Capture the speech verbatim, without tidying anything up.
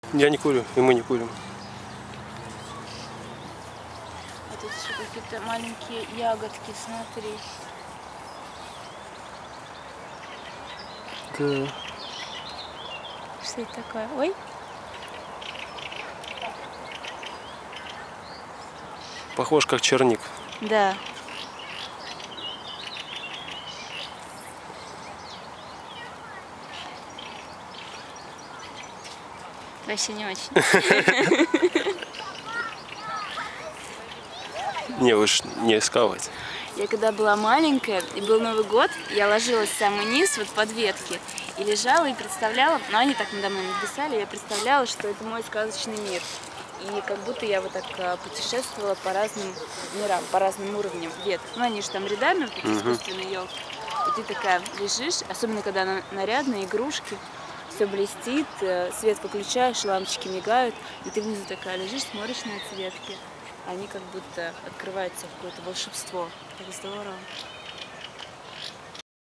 Я не курю, и мы не курим. А тут еще какие-то маленькие ягодки, смотри. Да. Что это такое? Ой. Похож как черник. Да. Вообще не очень. Не, уж не сковать. Я когда была маленькая, и был Новый год, я ложилась в самый низ, вот под ветки, и лежала и представляла, ну они так надо мной написали, я представляла, что это мой сказочный мир. И как будто я вот так путешествовала по разным мирам, по разным уровням веток. Ну они же там рядами, вот эти искусственные елки. И ты такая лежишь, особенно когда она нарядная, игрушки, все блестит, свет выключаешь, лампочки мигают, и ты внизу такая лежишь, смотришь на эти ветки. Они как будто открываются в какое-то волшебство. Так здорово.